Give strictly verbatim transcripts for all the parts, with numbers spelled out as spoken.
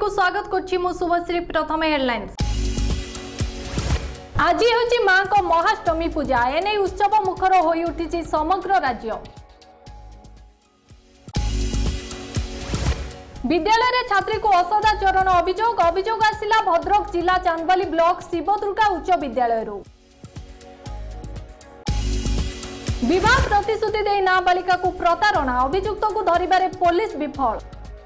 को स्वागत करछि मु शुभश्री। प्रथम हेडलाइंस। आज होछि मां को महाष्टमी पूजा, एने उत्सव मुखर होई उठिछि समग्र राज्य। विद्यालय रे छात्री को असदाचरण अभियोग अभियोग आसिला भद्रक जिला चांदबाली ब्लॉक शिवदुर्गा उच्च विद्यालय। विवाह प्रतिश्रुति दे नाबालिका को प्रतारणा, अभियुक्त को धरिबारे पुलिस विफल।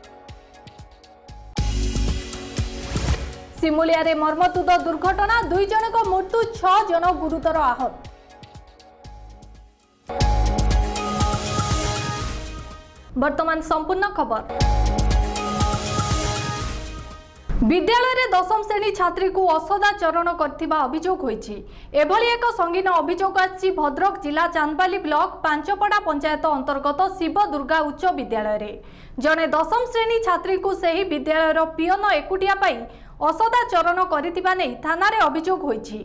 सिमुलिया रे मर्मतुद दुर्घटना, दुई जन को मृत्यु, छह जन गुरुतर आहत। वर्तमान संपूर्ण खबर। विद्यालय रे दशम श्रेणी छात्री को असदाचरण करथिबा अभियोग होईछि। एभली एक संगीन अभियोग आछि भद्रक जिला चांदबाली ब्लॉक पांचपड़ा पंचायत अंतर्गत शिव दुर्गा उच्च विद्यालय रे। जने दशम श्रेणी छात्री को सही विद्यालय रो पियन एकुटिया पाई असदाचरण करथिबा नै थाना रे अभियोग होईछि।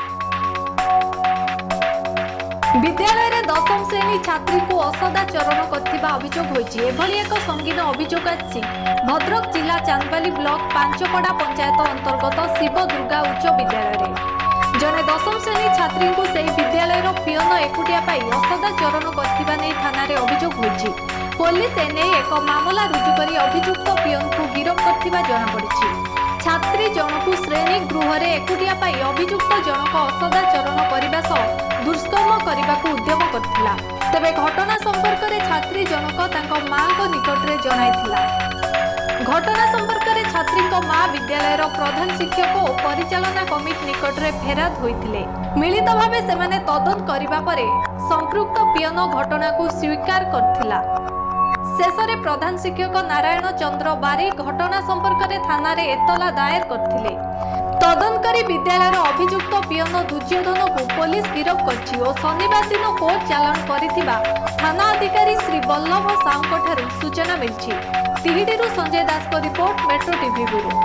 विद्यालय रे दशम श्रेणी छात्री को असदाचरण करथिबा अभियोग होईछि। एभली एक संगीन अभियोग आछि भद्रक जिला चांदबाली ब्लॉक पांचपड़ा पंचायत अंतर्गत शिव दुर्गा उच्च विद्यालय रे। जने दशम श्रेणी छात्री को सही विद्यालय रो पियन एकुटिया पाई असदाचरण करथिबा नै थाना रे अभियोग होईछि। पुलिस एने एक मामला रुजु करी अभियुक्त पियन को गिरफ्त करथिबा जणा पड़िछि। छात्री जनकु श्रेणी गृह रे एकुटिया पाई अभियुक्त जनक असदाचरण करने सह दुष्कर्म करने उद्यम करथिला। तेबे घटना संपर्क में छात्री जनक तांको मां को निकट रे जणाइथिला। घटना संपर्क में छात्री को मां विद्यालय रो प्रधान शिक्षक और परिचालना कमिटी निकट रे फेराद होइथिले। मिलित भावे सेमाने तदंत करिबा परे संपृक्त पियन घटना को स्वीकार करथिला। शेषरे प्रधान शिक्षक नारायण चंद्र बारी घटना संपर्क में थाना रे एतला दायर करथिले। तदंतकारी विद्यालय अभियुक्त पियन दुर्योधन को पुलिस गिरफ्त करछि और शनिवार दिन कोर्ट चालान करिथिबा थाना अधिकारी श्री बल्लभ साहू ठारू सूचना मिलछि। तिहिडीरू संजय दास को report, metro TV bureau.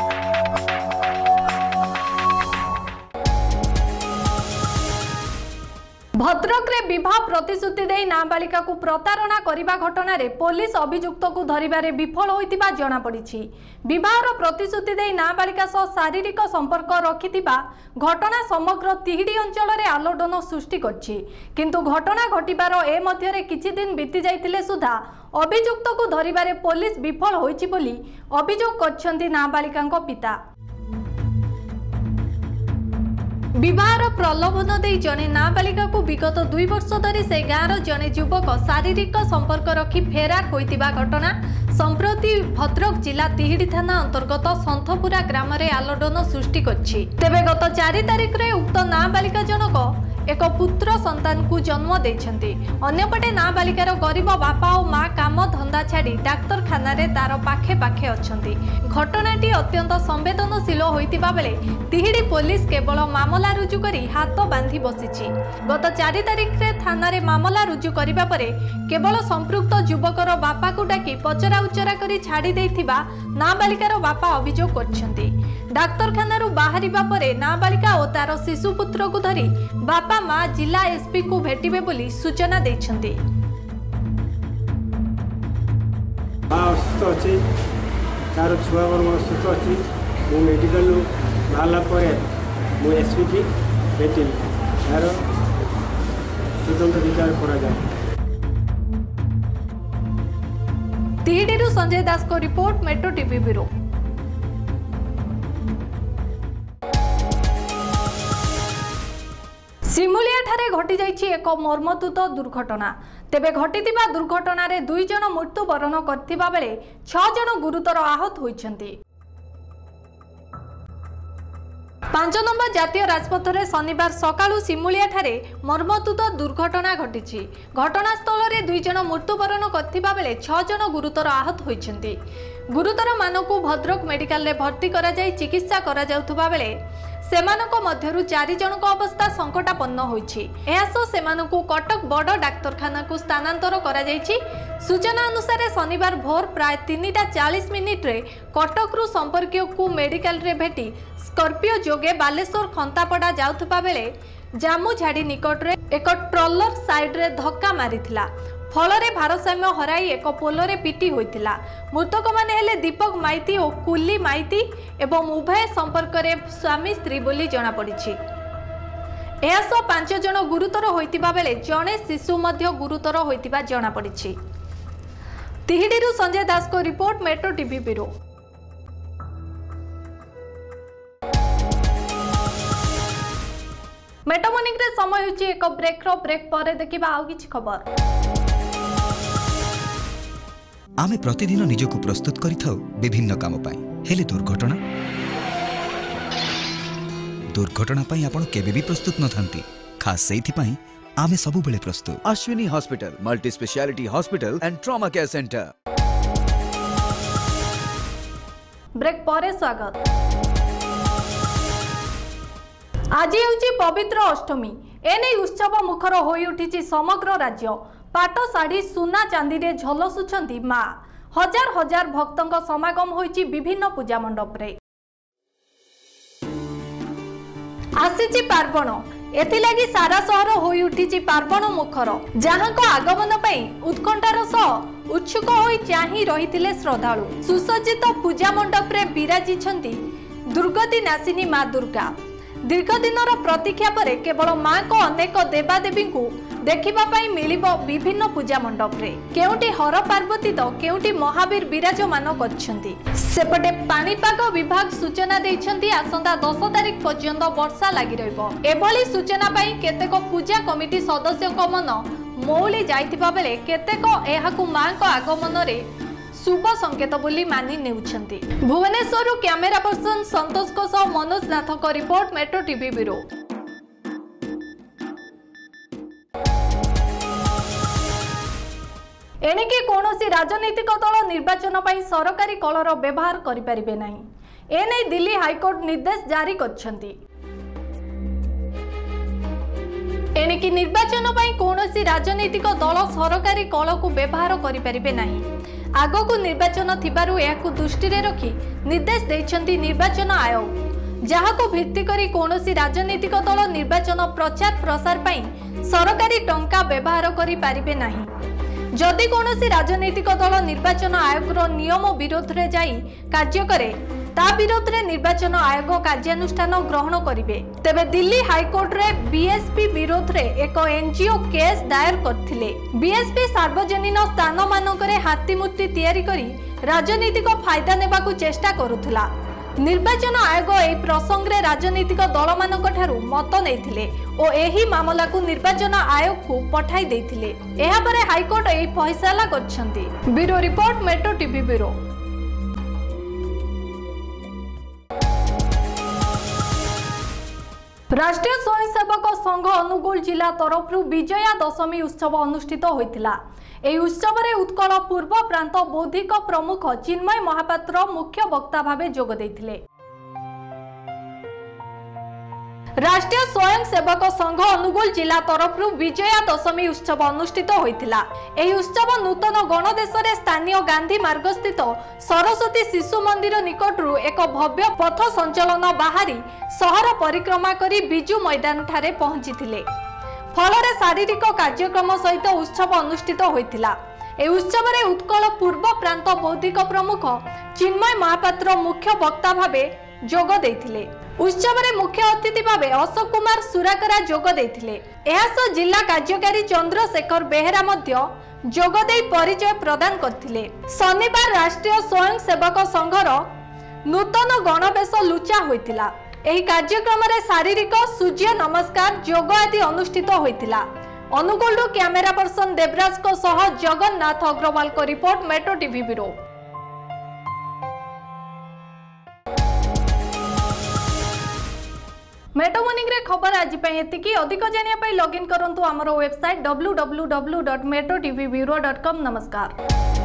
Bhadrak रे विवाह प्रतिश्रुति दे नाबालिका को प्रतारणा करिबा घटना रे पुलिस अभियुक्त को धरिबारे विफल होइतिबा जणा पड़िछि। विवाहर प्रतिश्रुति दे नाबालिका सह शारीरिक संपर्क रखितिबा घटना समग्र तिहिडी अंचल रे आलोड़न सृष्टि करछि। किंतु घटना घटिबार ए मध्य रे किछि दिन बीती जाइतिले सुधा अभियुक्त को धरिबारे पुलिस विफल होइछि बोली अभियोग करछन्ती नाबालिकांको पिता। विवाहर प्रलोभन दे जने नाबालिका को विगत दुई वर्ष धरी से गाँव जने युवक शारीरिक संपर्क रखी फेरार होइतिबा घटना संप्रति भद्रक जिला तिहिडी थाना अंतर्गत सन्थपुरा ग्राम रे आलोड़न सृष्टि करछि। तेबे गत चार तारिख रे उक्त नाबालिका जनक एक पुत्र संतान को जन्म देछन्ति। अन्यपटे नाबालिकार गरीब बापा और माँ काम धंदा छाड़ी डाक्तरखाना रे तार पाखे पाखे अछन्ति। घटनाटी अत्यंत संवेदनशील होइतिबा बेले तिहिडी पुलिस केवल मामला रुजु करी हाथ बांधी बसिछि। गत चार तारिख रे थाना रे मामला रुजु करिबा परे केवल संपृक्त युवकर बापा को डाकी पचरा उचरा करी छाड़ी देथिबा नाबालिकार बापा अभियोग करछन्ति। डाक्तरखाना रू बाहरिबा परे नाबालिका और तार शिशु पुत्र को धरी बापा माँ जिला एसपी को भेटिबे बोली सूचना दैछन्ति। माँ असुस्थ अछि, तार छुआ वर्ग असुस्थ अछि। मु मेडिकल बाहला परे मु एसपी की भेटिली, तार तदंत विचार करा जाय। तिहिडीरू संजय दास को report, metro TV bureau. Simulia ठारे घटी जाइछि एक मर्मतुद दुर्घटना। तेबे घटितिबा दुर्घटना रे दुई जन मृत्यु वरण करथिबा बेले छह जन गुरुतर आहत होइछन्ति। पांच नंबर जातीय राजपथ रे शनिवार सकाळु सिमुलिया ठारे मर्मतुद दुर्घटना घटिछि। घटनास्थल रे दुई जन मृत्युवरण करथिबा बेले छह जन गुरुतर आहत होइछन्ति। गुरुतर मानकु भद्रक मेडिकल रे भर्ती करा जाय चिकित्सा करा जाउथबा बेले सेमानको मध्यरु चारि जनक अवस्था संकटापन्न होइछि। एहासो सेमानको कटक बड़ डाक्तरखाना को स्थानांतर करा जायछि। सूचना अनुसार शनिवार भोर प्राय तीनटा चालीस मिनिट रे कटक रु संपर्कीय को मेडिकल रे भेटी स्कॉर्पियो जोगे बालेश्वर खंतापड़ा जाउथबा बेले जामुझाड़ी निकट रे एक ट्रॉलर साइड रे धक्का मारिथिला। फल भारसाम्य हराई एक पोलरे पिटी होइतिला। मृतक माने हेले दीपक माइती और कुली माइती एवं उभय संपर्क में स्वामी स्त्री बोली जना पड़िछि। एहासह पांच जन गुरुतर होइतिबा बेले जणे शिशु मध्य गुरुतर होइतिबा जना पड़िछि। तिहिडीरू संजय दास को report, metro TV bureau. Metro morning रे समय होछि एक ब्रेक रो ब्रेक पर देखिबा आउ किछि खबर। आमे प्रतिदिन निजको प्रस्तुत करिथाउ विभिन्न काम पाई, हेले दुर्घटना दुर्घटना पाई आपण केबे भी प्रस्तुत न थांती। खास सेइथि पाई आमे सबु बेले प्रस्तुत। Ashwini hospital, multi speciality hospital and trauma care centre. Break पर स्वागत। आज हेउची पवित्र अष्टमी। एने उत्सव मुखर होई उठिछि समग्र राज्य। पाट साड़ी सुना चांदी रे झलसुछंती मां। हजार हजार भक्तंक समागम होईछि विभिन्न पूजा मंडप रे। आसीछि पार्वण, एथिलागि सारा सहर होई उठिछि पार्वण मुखर। जहांको आगमन पई उत्कंठार सह उत्सुक होई चाहि रहिथिले श्रद्धालु। सुसज्जित पूजा मंडप रे विराजिछंती दुर्गति नासिनी मां दुर्गा। दीर्घ दिनर प्रतीक्षा पर केवल मां को अनेक देवादेवी को देखिबा पई मिलिबो विभिन्न पूजा मंडप रे। केउटी हर पार्वती तो केउटी महावीर विराजमान करछंती। सेपटे पानीपाग विभाग सूचना दैछंती आसंता दस तारिख पर्यंत वर्षा लागि रहइबो। एभली सूचना पई केतेक पूजा कमिटी सदस्यक मन मौली जाइतिबा बेले केतेक एहाकु मां को आगमन रे शुभ संकेत बोली मानि नेउछंती। भुवनेश्वर कैमेरा पर्सन संतोष को सह मनोज नाथ को रिपोर्ट, मेट्रो टीवी ब्यूरो। एणिकी कौनसी राजनीतिक दल निर्वाचन पई सरकारी कलर व्यवहार करि परिबे नाही। एनै दिल्ली हाईकोर्ट निर्देश जारी करछंती। एणिकी निर्वाचन पई कौनसी राजनीतिक दल सरकारी कल को व्यवहार करि परिबे नाही। आगकू निर्वाचन थिबारु एहाकू दृष्टि रे रखी निर्देश दैछंती निर्वाचन आयोग। जहाको भित्ति करी कौनसी राजनीतिक दल निर्वाचन प्रचार प्रसार पई सरकारी टंका व्यवहार करि परिबे नाही। जदि कौनसी राजनीतिक दल निर्वाचन आयोग नियम विरोध रे जाई कार्य करे ता विरोध रे निर्वाचन आयोग कार्यानुष्ठान ग्रहण करिवे। तेबे दिल्ली हाईकोर्ट रे बीएसपी विरोध रे एक एनजीओ केस दायर करथिले। बीएसपी सार्वजनिक स्थान मानकरे हाथी मूर्ति तैयारी करी राजनीतिक फायदा नेबाकू चेष्टा करुथला। निर्वाचन आयोग एही प्रसंग रे राजनीतिक दल मानक ठारू मत नेथिले ओ एही मामला को निर्वाचन आयोग को पठाई देथिले। एहा परे हाईकोर्ट एही फैसला करछंती। Bureau report, metro TV bureau. Rashtriya Swayamsevak संघ अनुगुल जिला तरफ विजया दशमी उत्सव अनुष्ठित होइतिला। एही उत्सव रे उत्कल पूर्व प्रांत बौद्धिक प्रमुख चिन्मय महापात्र मुख्य वक्ता भावे जोग दैथिले। राष्ट्रीय स्वयंसेवक संघ अनुगुल जिला तरफ विजया दशमी उत्सव अनुष्ठित होइतिला। एही उत्सव नूतन गणदेश रे स्थानीय गांधी मार्ग स्थित सरस्वती शिशु मंदिर निकटरू एक भव्य पथ संचलन बाहरी शहर परिक्रमा करी बिजू मैदान ठारे पहुंचीथिले। फलरे शारीरिक कार्यक्रम सहित उत्सव अनुष्ठित होइतिला। ए उत्सव रे उत्कल पूर्व प्रांत बौद्धिक प्रमुख चिन्मय महापात्र मुख्य वक्ता भावे जोग दैथिले। उत्सव रे मुख्य अतिथि भावे अशोक कुमार सुराकरा जोग दैथिले। एहासह जिला कार्यकारी चंद्रशेखर बेहेरा मध्य जोग देई परिचय प्रदान करथिले। शनिवार राष्ट्रीय स्वयंसेवक संघर नूतन गणवेश लुचा होइतिला। एही कार्यक्रम रे शारीरिक सूर्य नमस्कार जोग आदि अनुष्ठित होइतिला। अनुगुल कैमेरा पर्सन देवराज को सह जगन्नाथ अग्रवाल को report, metro TV bureau. Metro morning रे खबर आज पई एतिकी। अधिक जानिया पई लॉगिन करंतु हमरो website W W W dot metro TV bureau dot com. नमस्कार।